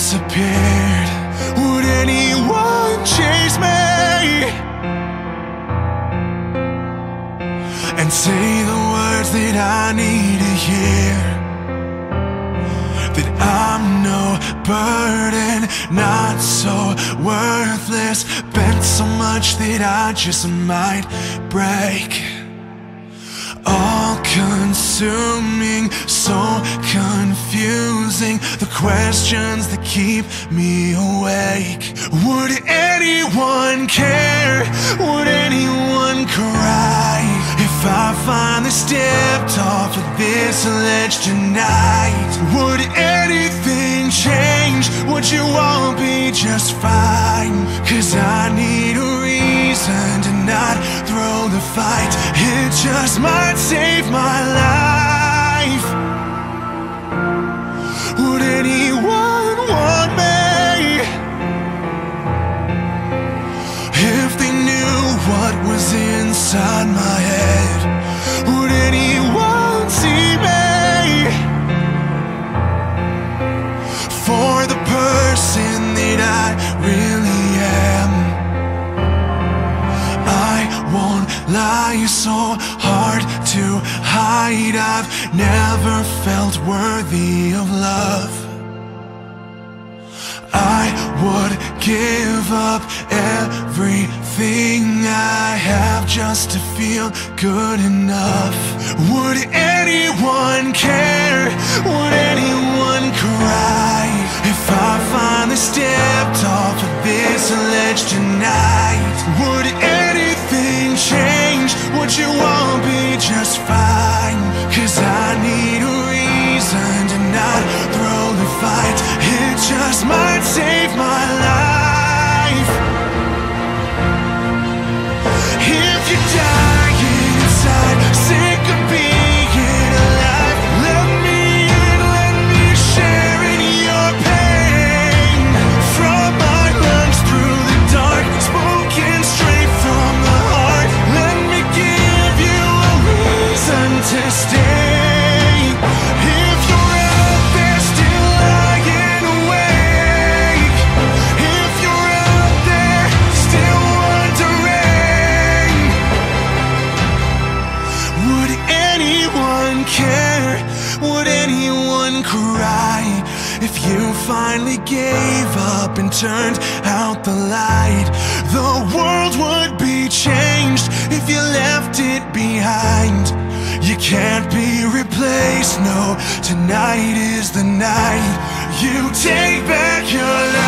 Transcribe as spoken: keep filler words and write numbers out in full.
disappeared, would anyone chase me and say the words that I need to hear? That I'm no burden, not so worthless, bent so much that I just might break. All consuming, so confusing, the questions that keep me awake. Would anyone care? Would anyone cry if I finally stepped off of this ledge tonight? Would anything change? Would you all be just fine? Cause I need a reason to not throw the fight. It just might save my life. Would anyone want me if they knew what was inside my head? Would anyone see me for the person that I really am? I won't lie, so hard to hide. I've never felt worthy of love. I would give up everything I have just to feel good enough. Would anyone care? Would anyone cry if I finally stepped off of this ledge tonight? Would anything change? Would you all be just fine? Cause I need a reason to not throw the fight. It just might save my life. If you're dying inside, sick of being alive, let me in, let me share in your pain. From my lungs through the dark, spoken straight from the heart. Let me give you a reason to stay. If you're out there still lying awake, if you're out there still wondering, would anyone care? Would anyone cry if you finally gave up and turned out the light? The world would be changed if you left it behind. You can't be replaced, no, tonight is the night you take back your life.